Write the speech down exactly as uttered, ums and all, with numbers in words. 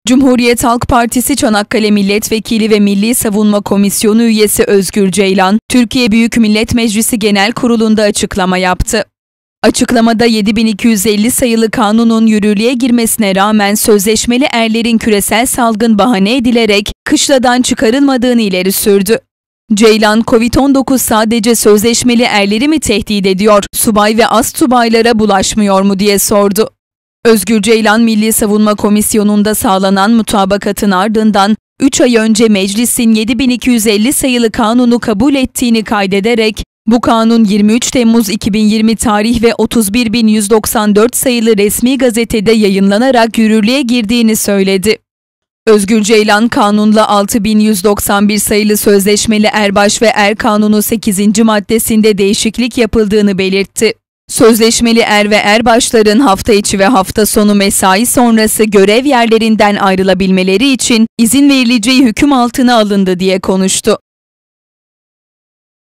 Cumhuriyet Halk Partisi Çanakkale Milletvekili ve Milli Savunma Komisyonu üyesi Özgür Ceylan, Türkiye Büyük Millet Meclisi Genel Kurulu'nda açıklama yaptı. Açıklamada yedi bin iki yüz elli sayılı kanunun yürürlüğe girmesine rağmen sözleşmeli erlerin küresel salgın bahane edilerek kışladan çıkarılmadığını ileri sürdü. Ceylan, kovid on dokuz sadece sözleşmeli erleri mi tehdit ediyor, subay ve astsubaylara bulaşmıyor mu diye sordu. Özgür Ceylan, Milli Savunma Komisyonu'nda sağlanan mutabakatın ardından üç ay önce meclisin yedi bin iki yüz elli sayılı kanunu kabul ettiğini kaydederek, bu kanun yirmi üç Temmuz iki bin yirmi tarih ve otuz bir bin yüz doksan dört sayılı resmi gazetede yayınlanarak yürürlüğe girdiğini söyledi. Özgür Ceylan, kanunla altı bin yüz doksan bir sayılı sözleşmeli erbaş ve er kanunu sekizinci maddesinde değişiklik yapıldığını belirtti. Sözleşmeli er ve erbaşların hafta içi ve hafta sonu mesai sonrası görev yerlerinden ayrılabilmeleri için izin verileceği hüküm altına alındı diye konuştu.